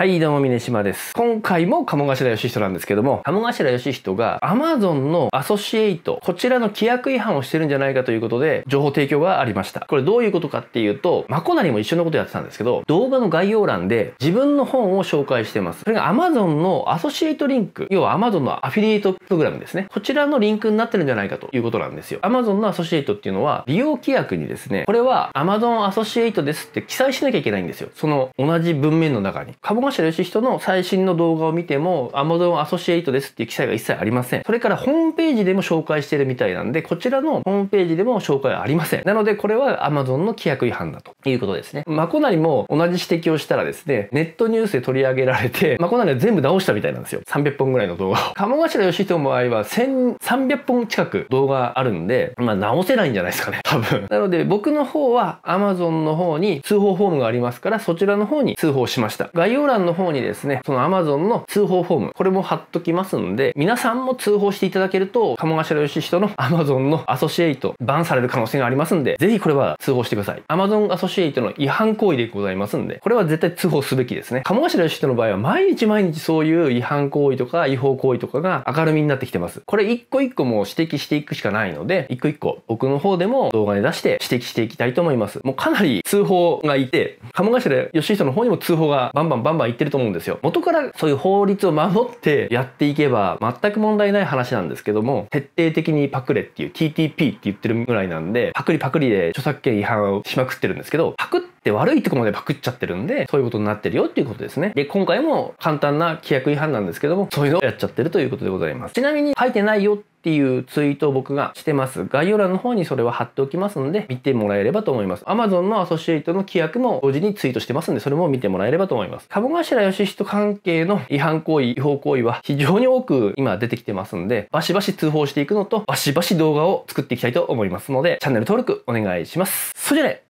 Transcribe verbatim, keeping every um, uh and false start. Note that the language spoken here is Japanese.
はい、どうも、峰島です。今回も鴨頭義人なんですけども、鴨頭義人が Amazon のアソシエイト、こちらの規約違反をしてるんじゃないかということで、情報提供がありました。これどういうことかっていうと、まこなりも一緒のことやってたんですけど、動画の概要欄で自分の本を紹介してます。それが Amazon のアソシエイトリンク、要は Amazon のアフィリエイトプログラムですね。こちらのリンクになってるんじゃないかということなんですよ。Amazon のアソシエイトっていうのは、利用規約にですね、これは Amazon アソシエイトですって記載しなきゃいけないんですよ。その同じ文面の中に。鴨頭義人の最新の動画を見ても Amazon アソシエイトですっていう記載が一切ありません。それからホームページでも紹介してるみたいなんで、こちらのホームページでも紹介はありません。なのでこれは Amazon の規約違反だということですね。まこなりも同じ指摘をしたらですね、ネットニュースで取り上げられて、まこなりは全部直したみたいなんですよ。さんびゃっぽんぐらいの動画を。鴨頭義人の場合はせんさんびゃっぽん近く動画あるんで、まあ直せないんじゃないですかね。多分。なので僕の方は Amazon の方に通報フォームがありますから、そちらの方に通報しました。概要欄の方にですね、その Amazon の通報フォーム、これも貼っときますんで、皆さんも通報していただけると、鴨頭義人の Amazon のアソシエイト、バンされる可能性がありますんで、ぜひこれは通報してください。Amazon アソシエイトの違反行為でございますんで、これは絶対通報すべきですね。鴨頭義人の場合は毎日毎日そういう違反行為とか違法行為とかが明るみになってきてます。これ一個一個もう指摘していくしかないので、一個一個僕の方でも動画で出して指摘していきたいと思います。もうかなり通報がいて、鴨頭義人の方にも通報がバンバンバンバンいってると思うんですよ。元からそういう法律を守ってやっていけば全く問題ない話なんですけども、徹底的にパクれっていう ティーティーピー って言ってるぐらいなんで、パクリパクリで著作権違反をしまくってるんですけど、パクって悪いとこまでパクっちゃってるんで、そういうことになってるよっていうことですね。で、今回も簡単な規約違反なんですけども、そういうのをやっちゃってるということでございます。ちなみに書いてないよっていうツイートを僕がしてます。概要欄の方にそれは貼っておきますので、見てもらえればと思います。Amazon のアソシエイトの規約も同時にツイートしてますんで、それも見てもらえればと思います。鴨頭義人関係の違反行為、違法行為は非常に多く今出てきてますんで、バシバシ通報していくのと、バシバシ動画を作っていきたいと思いますので、チャンネル登録お願いします。それじゃあね。